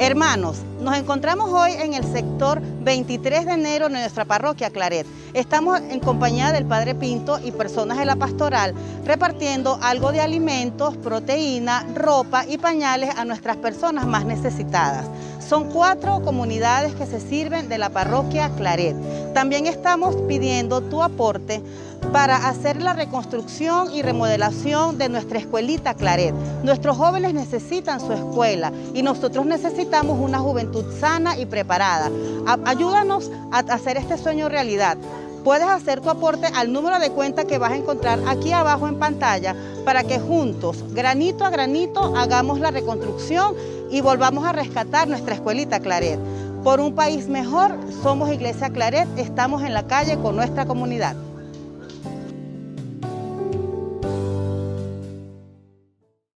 Hermanos, nos encontramos hoy en el sector 23 de enero de nuestra parroquia Claret. Estamos en compañía del Padre Pinto y personas de la pastoral repartiendo algo de alimentos, proteína, ropa y pañales a nuestras personas más necesitadas. Son 4 comunidades que se sirven de la parroquia Claret. También estamos pidiendo tu aporte para hacer la reconstrucción y remodelación de nuestra escuelita Claret. Nuestros jóvenes necesitan su escuela y nosotros necesitamos una juventud sana y preparada. Ayúdanos a hacer este sueño realidad. Puedes hacer tu aporte al número de cuenta que vas a encontrar aquí abajo en pantalla para que juntos, granito a granito, hagamos la reconstrucción y volvamos a rescatar nuestra escuelita Claret. Por un país mejor, somos Iglesia Claret, estamos en la calle con nuestra comunidad.